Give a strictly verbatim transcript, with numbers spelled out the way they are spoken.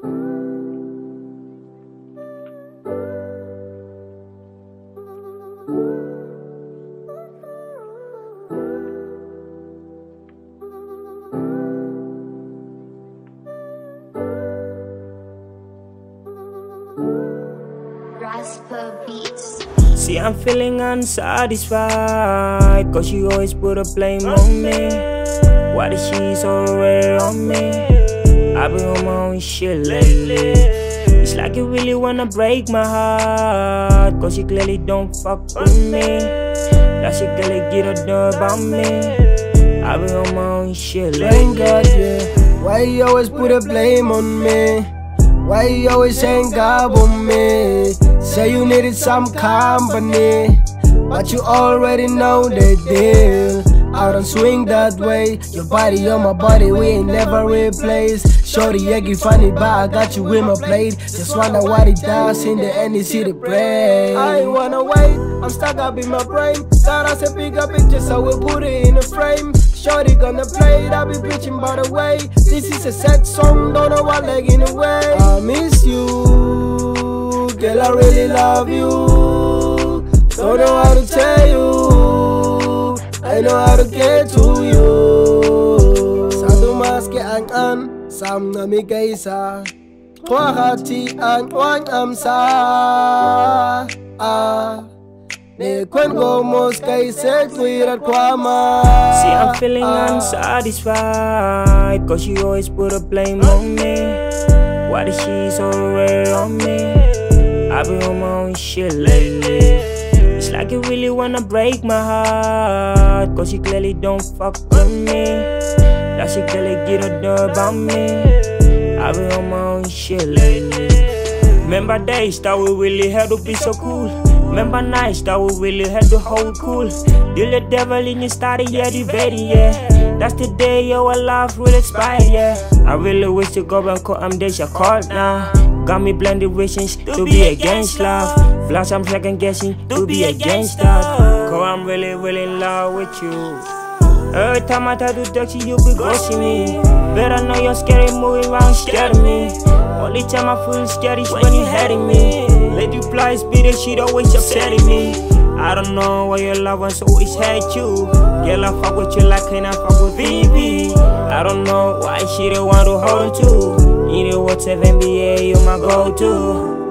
See, I'm feeling unsatisfied, cause she always put a blame on me. Why did she so rare on me? I've been on my own shit lately. It's like you really wanna break my heart, cause you clearly don't fuck with me. That she clearly get a dub on me. I've been on my own shit lately. BrainGod, yeah. Why you always put a blame on me? Why you always hang up on me? Say you needed some company, but you already know the deal. I don't swing that way. Your body on my body, we ain't never replaced. Shorty, yeah, you funny, but I got you in my plate. Just wonder what it does in the end, you see the brain. I ain't wanna wait, I'm stuck up in my brain. Thought I said pick up pictures, so we put it in a frame. Shorty gonna play it, I be preaching by the way. This is a sad song, don't know what leg in the way. I miss you, girl, I really love you. Don't know how to tell you, I know how to get to you. Satu mas ke ang an, sam na mi kaisa. Kwa hati ang wang amsa. Ah, ne kwen go mos kaisa tuirat kwa ma. See, I'm feeling unsatisfied, cause she always put a blame on me. Why did she so rare on me? I've been on my own shit lately. It's like you really wanna break my heart, cause you clearly don't fuck with me. That she clearly get a dub on me. I've been on my own shit lately. Remember days that we really had to be so cool. Remember nights that we really had to hold cool. Deal the devil in your started, yeah, divided, yeah. That's the day your life will expire, yeah. I really wish to go back and I'm days I called now. Got me blended wishes to be against love. Flash, I'm second guessing to be against that. Cause I'm really, really in love with you. Every time I try to touch you, you be ghosting me. Better know you're scary, moving around, scared of me. Only time I feel scared is when you're heading me. Let you fly, speed and shit always upsetting me. I don't know why your love ones always hate you. Girl, I fuck with you like can I fuck with V V. I don't know why she don't want to hold on to. You know what's N B A, you my go-to.